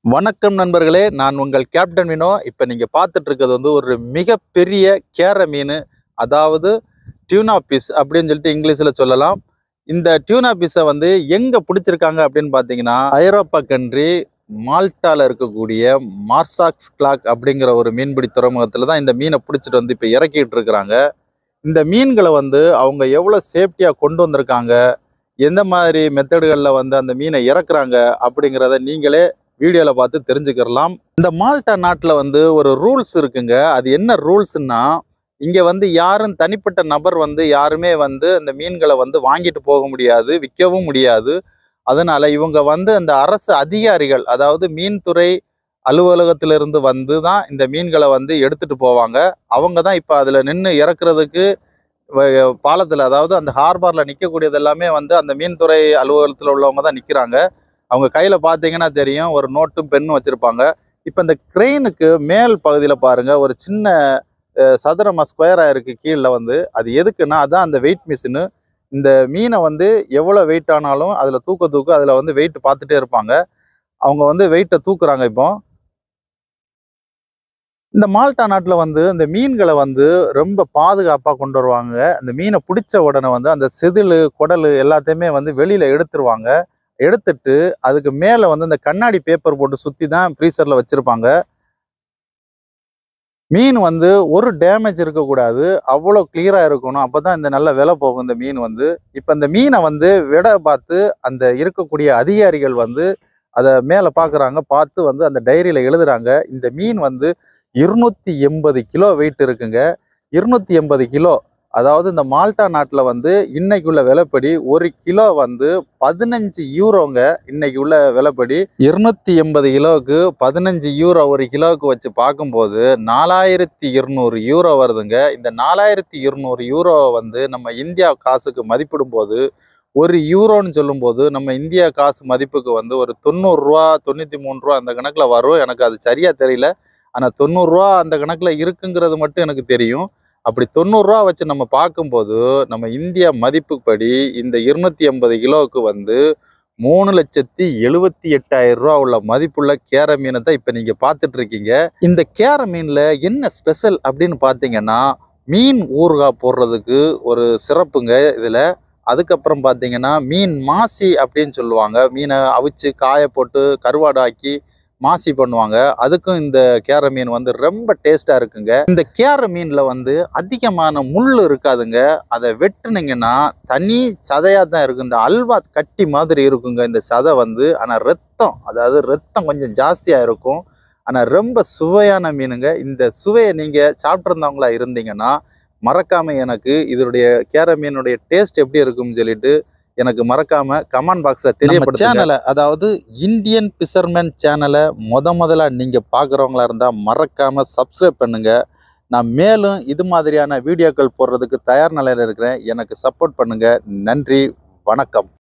வணக்கம் நண்பர்களே, நான் உங்கள் கேப்டன் வினோ. இப்போ நீங்கள் பார்த்துட்டு இருக்கிறது வந்து ஒரு மிகப்பெரிய கேர மீன், அதாவது டியூனா ஃபிஷ் அப்படின்னு சொல்லிட்டு இங்கிலீஷில் சொல்லலாம். இந்த டியூனா ஃபிஷ்ஷை வந்து எங்கே பிடிச்சிருக்காங்க அப்படின்னு பார்த்தீங்கன்னா, ஐரோப்பா கண்ட்ரி மால்ட்டாவில் இருக்கக்கூடிய மார்சாக்ஸ் கிளாக் அப்படிங்கிற ஒரு மீன்பிடி துறைமுகத்தில் தான் இந்த மீனை பிடிச்சிட்டு வந்து இப்போ இறக்கிட்டு இருக்கிறாங்க. இந்த மீன்களை வந்து அவங்க எவ்வளோ சேஃப்டியாக கொண்டு வந்திருக்காங்க, எந்த மாதிரி மெத்தடுகளில் வந்து அந்த மீனை இறக்குறாங்க அப்படிங்கிறத நீங்களே வீடியோவில் பார்த்து தெரிஞ்சுக்கிறலாம். இந்த மால்டா நாட்டில் வந்து ஒரு ரூல்ஸ் இருக்குங்க. அது என்ன ரூல்ஸ்னா, இங்கே வந்து யாரும் தனிப்பட்ட நபர் வந்து யாருமே வந்து அந்த மீன்களை வந்து வாங்கிட்டு போக முடியாது, விற்கவும் முடியாது. அதனால இவங்க வந்து அந்த அரசு அதிகாரிகள், அதாவது மீன்துறை அலுவலகத்திலிருந்து வந்து தான் இந்த மீன்களை வந்து எடுத்துட்டு போவாங்க. அவங்க தான் இப்போ அதில் நின்று இறக்குறதுக்கு பாலத்தில், அதாவது அந்த ஹார்பரில் நிற்கக்கூடியது எல்லாமே வந்து அந்த மீன்துறை அலுவலகத்தில் உள்ளவங்க தான் நிற்கிறாங்க. அவங்க கையில் பார்த்தீங்கன்னா தெரியும், ஒரு நோட்டும் பெண்ணும் வச்சுருப்பாங்க. இப்போ இந்த க்ரெயினுக்கு மேல் பகுதியில் பாருங்கள், ஒரு சின்ன சதுரமாக ஸ்கொயராக இருக்குது கீழே வந்து. அது எதுக்குன்னா, அதான் அந்த வெயிட் மிஷினு. இந்த மீனை வந்து எவ்வளோ வெயிட் ஆனாலும் அதில் தூக்க அதில் வந்து வெயிட் பார்த்துட்டே இருப்பாங்க. அவங்க வந்து வெயிட்டை தூக்குறாங்க. இப்போ இந்த மால்டா நாட்டில் வந்து இந்த மீன்களை வந்து ரொம்ப பாதுகாப்பாக கொண்டு வருவாங்க. அந்த மீனை பிடிச்ச உடனே வந்து அந்த செதில், குடல் எல்லாத்தையுமே வந்து வெளியில் எடுத்துருவாங்க. எடுத்துட்டு அதுக்கு மேலே வந்து இந்த கண்ணாடி பேப்பர் போட்டு சுற்றி தான் ஃப்ரீசரில் வச்சுருப்பாங்க. மீன் வந்து ஒரு டேமேஜ் இருக்கக்கூடாது, அவ்வளோ கிளியராக இருக்கணும். அப்போ தான் இந்த நல்ல விலை போகும் இந்த மீன் வந்து. இப்போ இந்த மீனை வந்து விட பார்த்து அந்த இருக்கக்கூடிய அதிகாரிகள் வந்து அதை மேலே பார்க்குறாங்க. பார்த்து வந்து அந்த டைரியில் எழுதுகிறாங்க. இந்த மீன் வந்து 280 கிலோ வெயிட் இருக்குங்க. 280 கிலோ, அதாவது இந்த மால்டா நாட்டில் வந்து இன்னைக்குள்ள விலைப்படி ஒரு கிலோ வந்து 15 யூரோங்க. இன்னைக்கு உள்ள விலைப்படி 280 கிலோவுக்கு 15 யூரோ ஒரு கிலோவுக்கு வச்சு பார்க்கும்போது 4200 யூரோ வருதுங்க. இந்த 4200 யூரோ வந்து நம்ம இந்தியா காசுக்கு மதிப்பிடும் போது, ஒரு யூரோன்னு சொல்லும்போது நம்ம இந்தியா காசு மதிப்புக்கு வந்து ஒரு 90 ரூபா 93 ரூபா அந்த கணக்கில் வரும். எனக்கு அது சரியாக தெரியல. ஆனால் 90 ரூபா அந்த கணக்கில் இருக்குங்கிறது மட்டும் எனக்கு தெரியும். அப்படி 90 ரூபா வச்சு நம்ம பார்க்கும்போது நம்ம இந்தியா மதிப்புப்படி இந்த 280 கிலோவுக்கு வந்து 3,78,000 ரூபா உள்ள மதிப்புள்ள கேர மீனை தான் இப்போ நீங்கள் பார்த்துட்டு இருக்கீங்க. இந்த கேர மீனில் என்ன ஸ்பெஷல் அப்படின்னு பார்த்தீங்கன்னா, மீன் ஊறுகாய் போடுறதுக்கு ஒரு சிறப்புங்க இதில். அதுக்கப்புறம் பார்த்தீங்கன்னா, மீன் மாசி அப்படின்னு சொல்லுவாங்க. மீனை அவிச்சு காய போட்டு கருவாடு ஆக்கி மாசி பண்ணுவாங்க. அதுக்கும் இந்த கேர மீன் வந்து ரொம்ப டேஸ்டா இருக்குங்க. இந்த கேர மீன்ல வந்து அதிகமான முள் இருக்காதுங்க. அதை வெட்டுனீங்கன்னா தனி சதையா தான் இருக்கும். இந்த அல்வா கட்டி மாதிரி இருக்குங்க இந்த சதை வந்து. ஆனா ரத்தம், அதாவது ரத்தம் கொஞ்சம் ஜாஸ்தியா இருக்கும். ஆனா ரொம்ப சுவையான மீனுங்க. இந்த சுவையை நீங்க சாப்பிட்ருந்தவங்களா இருந்தீங்கன்னா மறக்காம எனக்கு இதனுடைய கேர மீனுடைய டேஸ்ட் எப்படி இருக்கும்னு சொல்லிட்டு எனக்கு மறக்காம கமெண்ட் பாக்ஸ்ல தெரியப்படுத்துங்க. சேனலை, அதாவது இந்தியன் ஃபிஷர்மேன் சேனலை முதல்ல நீங்க பார்க்குறவங்களா இருந்தா மறக்காம சப்ஸ்கிரைப் பண்ணுங்க. நான் மேலும் இது மாதிரியான வீடியோக்கள் போடுறதுக்கு தயார் நிலையில் இருக்கிறேன். எனக்கு சப்போர்ட் பண்ணுங்க. நன்றி, வணக்கம்.